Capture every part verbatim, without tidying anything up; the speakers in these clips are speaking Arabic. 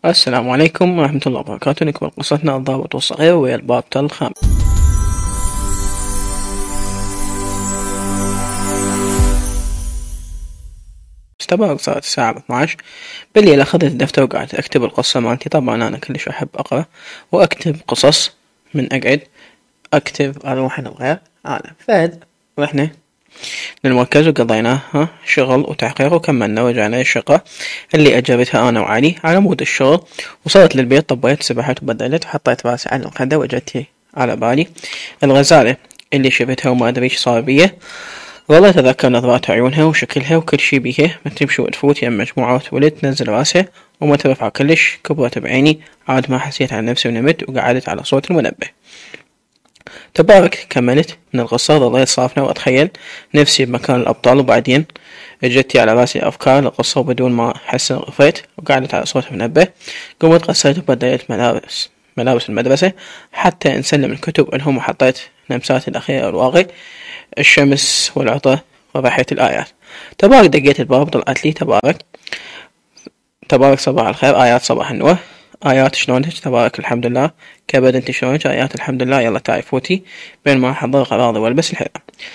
السلام عليكم ورحمة الله وبركاته. نكمل قصتنا الضابط والصغير ويا البابتر الخامس. استبارك صارت الساعة اثناعش بالليل. أخذت الدفتر وقعدت أكتب القصة مالتي. طبعا أنا كلش أحب أقرأ وأكتب قصص من أقعد أكتب أروح أنا وغير أنا فهد. رحنا للمركز وقضيناها شغل وتحقيق وكملنا ورجعنا الشقة اللي أجرتها أنا وعلي على مود الشغل. وصلت للبيت طبيت سبحت وبدلت وحطيت راسي على المخدة وجدت على بالي الغزالة اللي شفتها وما أدري ايش صار بيها. والله أتذكر نظرات عيونها وشكلها وكل شي بيها ما تمشي وتفوت يم مجموعة ولد تنزل راسها وما ترفع كلش. كبرت بعيني عاد ما حسيت عن نفسي ونمت وقعدت على صوت المنبه. تبارك كملت من القصة. ظليت صافنة وأتخيل نفسي بمكان الأبطال وبعدين جتي على راسي أفكار القصة وبدون ما أحس غفيت وقعدت على صوت المنبه. قمت غسلت وبدلت ملابس ملابس المدرسة حتى نسلم الكتب لهم وحطيت لمسات الأخيرة الواقي الشمس والعطر وريحة الآيات. تبارك دقيت الباب طلعت لي. تبارك تبارك صباح الخير. آيات صباح النور. آيات شلونك؟ تبارك الحمد لله. كبد انت شلونك؟ آيات الحمد لله. يلا تعي فوتي بين ما أحضر غراضي والبس الحذاء.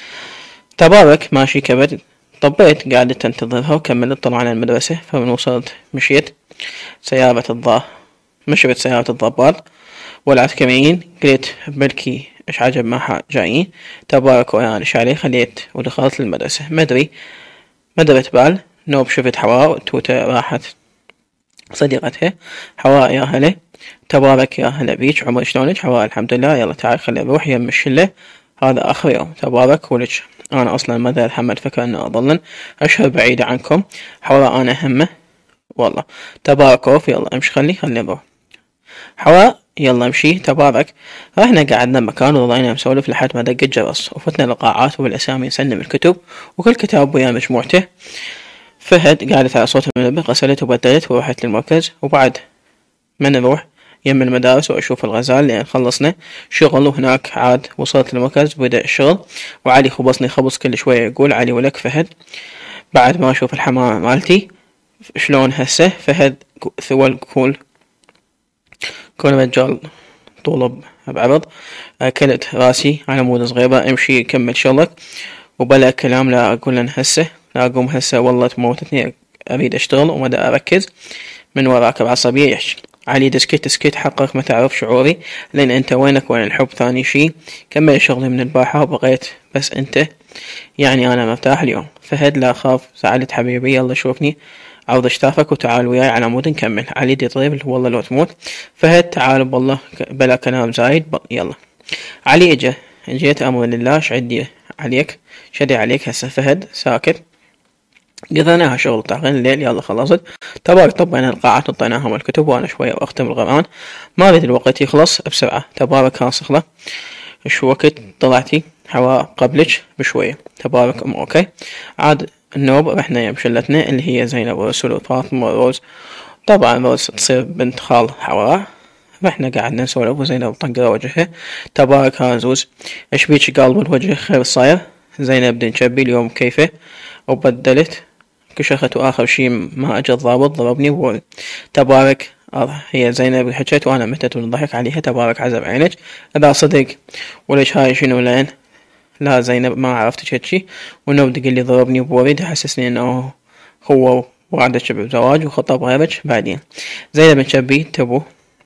تبارك ماشي. كبد طبيت قعدت تنتظرها وكملت. طلعنا المدرسة فمن وصلت مشيت سيارة الضا مشيت سيارة الضباط والعسكريين. قلت بلكي ايش عجب ما جايين. تبارك ويانا ايش عليه خليت ودخلت للمدرسة. مدري ما درت بال نوب شفت حواء توته راحت صديقتها. حواء يا هلا. تبارك يا هلا بيك عمر شلونك؟ حواء الحمد لله. يلا تعال خلي نروح يم الشلة هذا آخر يوم. تبارك ولك أنا أصلا ما أتحمل فكرة أن أظل أشهر بعيدة عنكم. حواء أنا همه والله. تبارك أوف يلا امشي خلي خلي نروح. حواء يلا امشي. تبارك رحنا قعدنا مكان وظلينا نسولف لحد ما دق الجرس وفتنا القاعات والأسامي نسلم الكتب وكل كتاب ويا مجموعته. فهد قعدت على صوت المنبه غسلت وبدلت ورحت للمركز. وبعد ما نروح يم المدارس وأشوف الغزال لأن خلصنا شغل وهناك عاد وصلت للمركز بدأ الشغل. وعلي خبصني خبص كل شوية يقول علي ولك فهد. بعد ما أشوف الحمامة مالتي شلون هسه. فهد ثول كول كل رجال طولب بعرض. أكلت راسي على مود صغيرة. امشي كمل شغلك وبلا كلام. لا أقول لن هسه لا أقوم هسه والله تموتتني أريد أشتغل ومدى أركز من وراك بعصبية يحش. علي دسكت دسكت حقق ما تعرف شعوري لأن أنت وينك وين الحب. ثاني شي كمل شغلي من الباحة وبغيت بس أنت يعني أنا مرتاح اليوم. فهد لا خاف زعلت حبيبي يلا شوفني عوض اشتافك وتعال وياي على مود نكمل. علي دي طيب والله لو تموت. فهد تعال والله بلا كلام زايد يلا. علي اجا جيت امر لله شعدي عليك شدي عليك هسه. فهد ساكت. قضيناها شغل طاقين الليل يلا خلصت. تبارك طبينا القاعات وطيناهم الكتب وانا شوية واختم القرآن ما ريد الوقت يخلص بسرعة. تبارك ها صخلة شو وقت طلعتي؟ حواء قبلك بشوية. تبارك ام اوكي. عاد النوب رحنا يم شلتنا اللي هي زينب ورسول وفاطمة وروز. طبعا روز تصير بنت خال حواء. رحنا قعدنا نسولف وزينب طقرة وجهها. تبارك ها زوز ايش بيك قلب الوجه خير صاير؟ زينب دين شبي اليوم كيفه وبدلت كشخت واخر شي ما اجى الضابط ضربني بوري. تبارك هي زينب حكت وانا متت ونضحك عليها. تبارك عزب عينك اذا صدق وليش هاي شنو لين؟ لا زينب ما عرفت هالشي. ونوب تقول لي ضربني بوري تحسسني انه هو وعدك بزواج وخطب غيرك بعدين. زينب تشبي تبو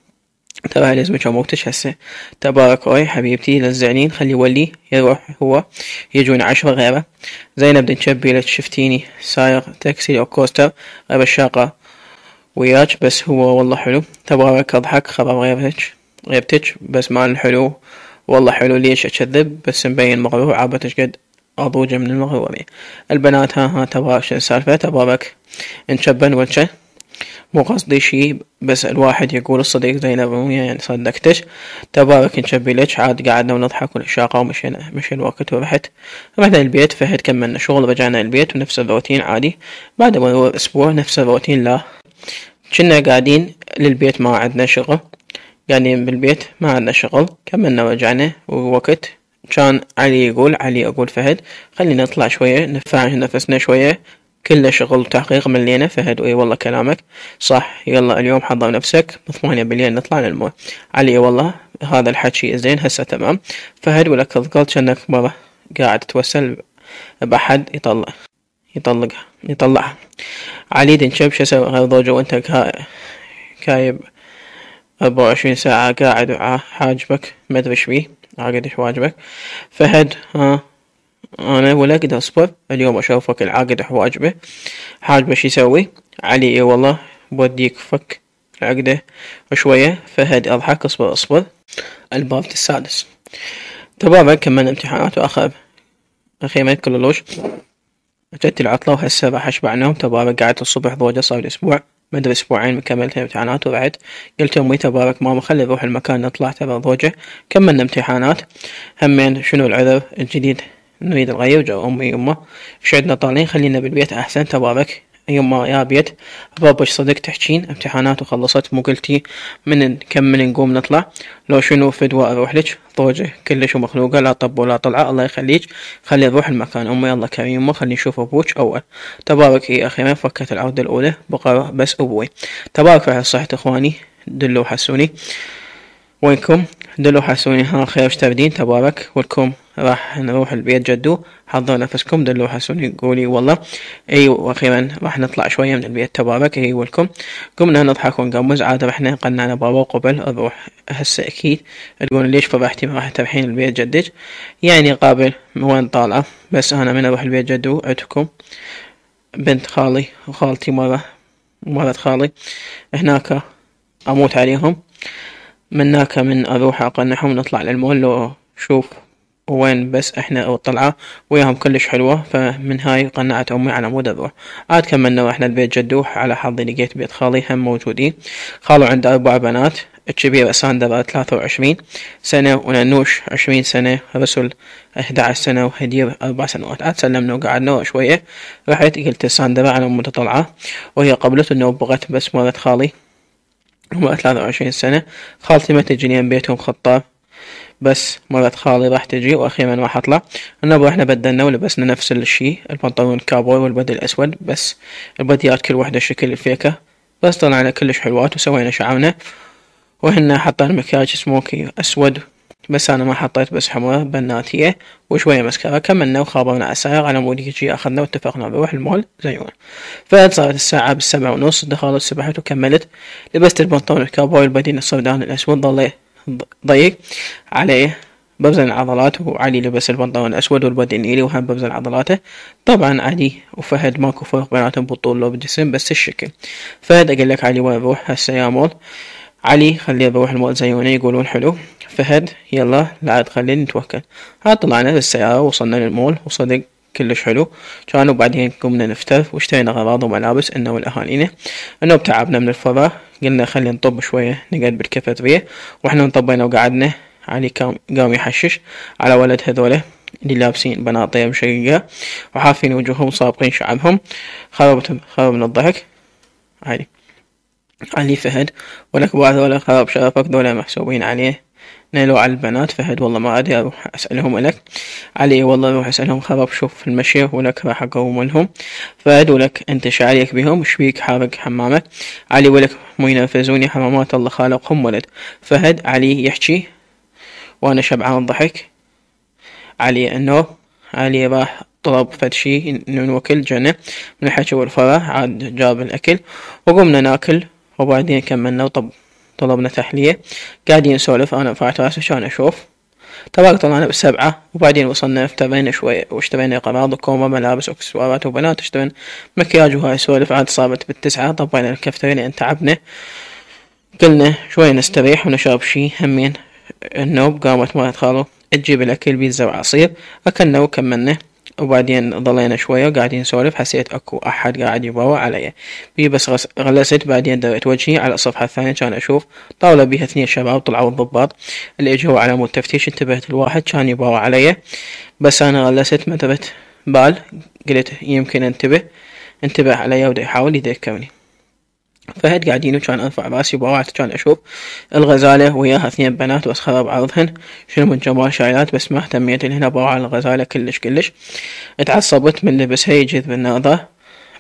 ترى لازمك اموتش هسه. تبارك اوي حبيبتي للزعلين خلي ولي يروح هو يجون عشرة غيره. زينب دين تشبي لك شفتيني سايق تاكسي او كوستر غير الشاقة وياك بس هو والله حلو. تبارك اضحك خبر غيرتك غيبتك بس مال الحلو والله حلو. ليش اكذب بس مبين مغرور عابتك قد اضوجه من المغرورين. البنات ها ها تبارك شو السالفة؟ تبارك انشبن والشه مو قصدي شي بس الواحد يقول الصديق زينب يعني صدقتش. تبارك نشبي لك. عاد قعدنا ونضحك ونشاقة ومشينا مشي الوقت ورحت رحنا البيت. فهد كملنا شغل رجعنا البيت ونفس الروتين عادي. بعد مرور اسبوع نفس الروتين. لا كنا قاعدين للبيت ما عندنا شغل قاعدين بالبيت ما عندنا شغل. كملنا ورجعنا ووقت كان علي يقول علي اقول فهد خلينا نطلع شوية نفعش نفسنا شوية كله شغل تحقيق ملينا. فهد اي والله كلامك صح، يلا اليوم حضر نفسك بثمانية بالليل نطلع للمول. علي والله هذا الحكي زين هسه تمام. فهد ولك قلت كأنك مرة قاعد تتوسل بأحد يطلع يطلقها يطلعها. علي دنشب شو اسوي غير ضوجه وانت كايب أربعة وعشرين ساعة قاعد حاجبك ما ادري ايش بيه عاقد ايش واجبك. فهد ها انا ولا اقدر اصبر اليوم اشوفك العاقد حواجبه حاجبه شو يسوي. علي اي والله بوديك فك العقدة شوية. فهد اضحك اصبر اصبر. الباب السادس تبابا كمل امتحانات واخر اخي ما يكللوش. جت العطلة وهسه راح اشبع نوم. تبارك قعدت الصبح ضوجة صار لي اسبوع مدري اسبوعين كملت امتحانات ورعت. قلت امي تبارك ماما خلي نروح المكان نطلع ترى ضوجة كملنا امتحانات. همين شنو العذر الجديد نريد نغير جو. امي يمه ايش عدنا طالعين خلينا بالبيت احسن. تبارك يما يا بيت بابا صدق تحجين امتحانات وخلصت مو قلتي من نكمل نقوم نطلع لو شنو فدوى اروح لك ضوجة كلش ومخلوقة لا طب ولا طلعة الله يخليك خلي نروح المكان. امي الله كريم يما خلي نشوف ابوك اول. تبارك هي اخيرا فكت العودة الاولى بقى بس ابوي. تبارك في صحة اخواني دلوا حسوني وينكم دلوا حسوني ها خير ايش تبدين. تبارك ولكم راح نروح البيت جدو حضروا نفسكم دلوا حسوني قولي والله اي واخيرا راح نطلع شوية من البيت. تبارك اي ولكم قمنا نضحك ونقمز عادة احنا قلنا بابا وقبل اروح هسه اكيد تقول ليش فرحتي ما راح تروحين البيت جدك يعني قابل وين طالعة. بس انا من اروح البيت جدو عدكم بنت خالي وخالتي مرة مرة خالي هناك اموت عليهم مناك من اروح اقنعهم نطلع للمول لو شوف وين بس احنا او طلعة وياهم كلش حلوة. فمن هاي قنعت امي على مود اروح. عاد كملنا واحنا البيت جدوح على حظي لقيت بيت خالي هم موجودين. خالو عنده اربع بنات الكبيرة ساندرا ثلاثة وعشرين سنة وننوش عشرين سنة رسل احد عشر سنة وهدير اربع سنوات. عاد سلمنا وقعدنا شوية رحت قلت ساندرا على مود طلعة وهي قبلت انه بغت بس مرت خالي عمرها ثلاثة وعشرين سنة. خالتي ما تجيني بيتهم خطاب بس مرت خالي راح تجي واخيرا راح اطلع. النبو احنا بدلنا ولبسنا نفس الشي البنطلون الكابوي والبدل الاسود بس البديات كل وحدة شكل الفيكة بس طلعنا كلش حلوات وسوينا شعرنا وهنا حطينا مكياج سموكي اسود بس انا ما حطيت بس حمرا بناتية وشوية مسكرة. كملنا وخابرنا عساير على مود يجي اخذنا واتفقنا نروح المول زيونا. فصارت الساعة بالسبعة ونص دخلت سبحت وكملت لبست البنطلون الكابوي والبدين السودان الاسود ضل ضيق عليه ببزن عضلاته. وعلي لبس البنطلون الاسود والبدي النيلي وهم ببزن عضلاته. طبعا علي وفهد ماكو فرق بيناتهم بالطول لو بالجسم بس الشكل. فهد اقول لك علي وين نروح هسه يا مول. علي خليه نروح المول زيونه يقولون حلو. فهد يلا لا عاد خلينا نتوكل. عاد طلعنا بالسيارة وصلنا للمول وصدق كلش حلو كانوا. بعدين قمنا نفتر واشترينا اغراض وملابس انه والاهالينا انه بتعبنا من الفراغ قلنا خلينا نطب شوية نقعد بالكافيتريا. واحنا انطبينا وقعدنا علي كام قام يحشش على ولد هذوله اللي لابسين بناطيل مشققة وحافين وجوههم صابقين شعرهم خربت خرب من الضحك. علي علي فهد ولك بعض ولا خرب شرفك ذولا محسوبين عليه نيلو على البنات. فهد والله ما ادري اروح اسالهم لك. علي والله اروح اسالهم خرب شوف المشي ولك راح اقوم لهم. فهد ولك انت شعريك بهم شبيك حارق حمامك. علي ولك مو ينرفزوني حمامات الله خالقهم ولد. فهد علي يحكي وانا شبعان ضحك. علي انه علي راح طلب فد شي نوكل جنة من الحكي والفرح. عاد جاب الاكل وقمنا ناكل وبعدين كملنا وطب طلبنا تحلية قاعدين نسولف انا رفعت راسي عشان اشوف. تبارك طلعنا بالسبعة وبعدين وصلنا افترينا شوية واشترينا قراض وكومة ملابس واكسسوارات وبنات اشترينا مكياج وهاي سوالف. عاد صابت بالتسعة طبينا الكفترين لان تعبنا قلنا شوية نستريح ونشرب شي. همين النوب قامت مرت خالو تجيب الاكل بيتزا وعصير اكلنا وكملنا وبعدين ضلينا شوية وقاعدين نسولف. حسيت اكو احد قاعد يباوع علي بي بس غلست. بعدين دريت وجهي على الصفحة الثانية كان اشوف طاولة بيها اثنين شباب طلعوا الضباط اللي اجوا على مود تفتيش. انتبهت الواحد كان يباوع علي بس انا غلست ما درت بال قلت يمكن انتبه انتبه علي ودا يحاول يذكرني. فهد قاعدين وكان ارفع راسي وبوعت كان اشوف الغزالة وياها اثنين بنات بس خرب عرضهن شنو من جمال شايلات بس ما اهتميت. هنا بوع الغزالة كلش كلش اتعصبت من لبسها يجذب النظر.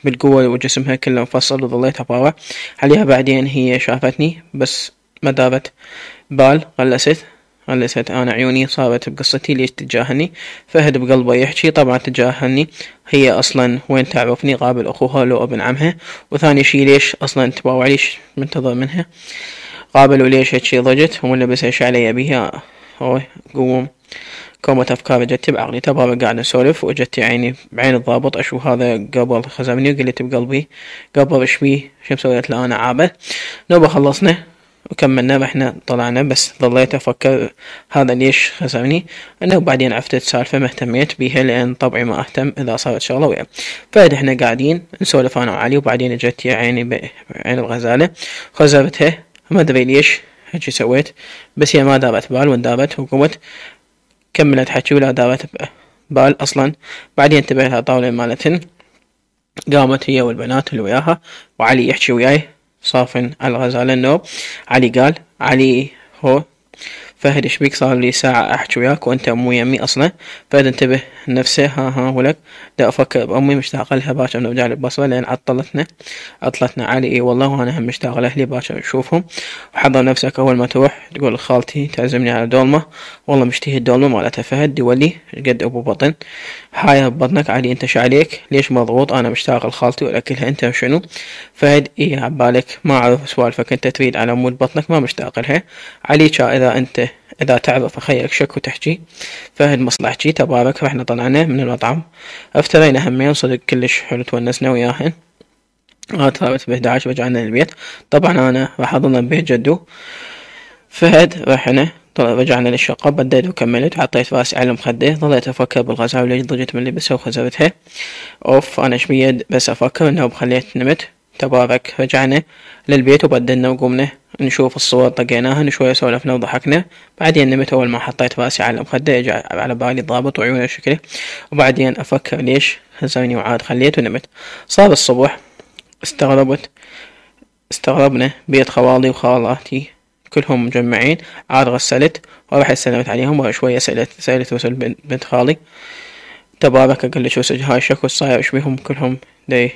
بالقوة وجسمها كله مفصل، وظليت أباوع عليها. بعدين هي شافتني بس ما دابت بال، غلست غلست أنا عيوني صابت بقصتي ليش تتجاهلني. فهد بقلبه يحكي طبعا تجاهلني، هي أصلا وين تعرفني، قابل أخوها لو ابن عمها. وثاني شي ليش أصلا تباوع ليش منتظر منها، قابل وليش هيك شي ضجت ومن لبس ايش علي بيها. هو قوم كومة أفكار جتي بعقلي، تبغى قاعد نسولف وجتي عيني بعين الضابط أشوف هذا قبل خزمني، وقلت بقلبي قبل ايش بيه شو مسويت له أنا عابل. نوبة خلصنا وكملنا رحنا طلعنا، بس ظليت أفكر هذا ليش خزمني. أنه بعدين عرفت السالفة ما اهتميت بيها لأن طبعي ما أهتم إذا صارت شغلة وياه. فهد احنا قاعدين نسولف أنا وعلي، وبعدين جتي عيني بعين الغزالة خزبتها ما أدري ليش هيجي سويت، بس هي ما دابت بال وندابت وقمت كملت حكي ولا دابت بال أصلا. بعدين انتبه لها طاولة مالتن، قامت هي والبنات اللي وياها وعلي يحكي وياي صافن على الغزالة النوب. علي قال علي هو فهد ايش بيك، صار لي ساعة احكي وياك وانت مو يمي اصلا. فهد انتبه نفسه، ها ها ولك دا افكر بامي مشتاق لها باكر نرجع للبصرة لان عطلتنا عطلتنا. علي اي والله وانا هم مشتاق لاهلي باكر نشوفهم. وحضر نفسك اول ما تروح تقول خالتي تعزمني على دولمة، والله مشتهي الدولمة مالتها. فهد يولي قد ابو بطن حاير ببطنك. علي انت شعليك ليش مضغوط، انا مشتاق لخالتي والاكلها انت شنو. فهد اي عبالك ما اعرف سوالفك انت تريد على مود بطنك ما مشتاق لها. علي شا اذا انت إذا تعرف أخيك شك وتحكي. فهد مصلحتي تبارك. رحنا طلعنا من المطعم افترينا همين صدق كلش حلو تونسنا وياهن. هاد صارت بإحدى عشر رجعنا للبيت. طبعا أنا راح أظل ببيت جدو. فهد رحنا طلع رجعنا للشقة بديت وكملت وحطيت راسي على المخدة. ظليت أفكر بالغزال وليش ضجت من لبسها وخزرتها. أوف أنا شبيد بس أفكر إنه بخليت نمت. تبارك رجعنا للبيت وبدلنا وقمنا نشوف الصور طقيناها شوية سولفنا وضحكنا. بعدين نمت أول ما حطيت راسي على المخدة اجى على بالي ضابط وعيونه شكله. وبعدين أفكر ليش هزوني وعاد خليت ونمت. صار الصبح استغربت استغربنا بيت خوالي وخالاتي كلهم مجمعين. عاد غسلت ورحت سلمت عليهم وشوية سألت سألت وسأل بنت خالي تبارك أقول لك وسج هاي شكو صاير ايش بيهم كلهم دي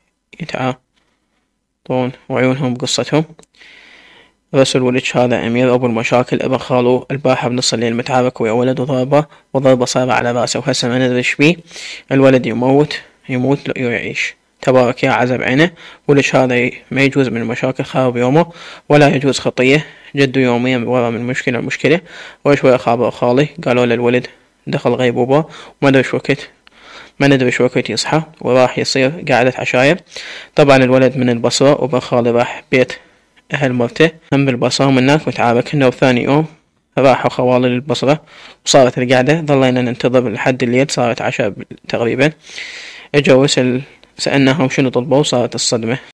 يتعاطون وعيونهم بقصتهم. رسل ولدش هذا أمير أبو المشاكل ابن خالو الباحة بنص الليل متعارك ويا ولد وضربه وضربه صار على راسه وهسه ما ندري ايش بيه. الولد يموت يموت لو يعيش تبارك يا عزب عينه. ولدش هذا ما يجوز من المشاكل خارب يومه ولا يجوز خطية. جده يوميا ورا من مشكلة مشكلة. وشوية خابر خالي قالوا للولد دخل غيبوبة وما ندري شو وقت ما ندري شو وقت يصحى وراح يصير قاعدة عشاير. طبعا الولد من البصرة وبن خالي راح بيت أهل مرته هم بالبصرة ومن هناك متعاركنا. وثاني يوم راحوا خوالي للبصرة وصارت القعدة ظلينا ننتظر لحد الليل صارت عشاء تقريبا. اجوا وسأل سألناهم شنو طلبوا وصارت الصدمة.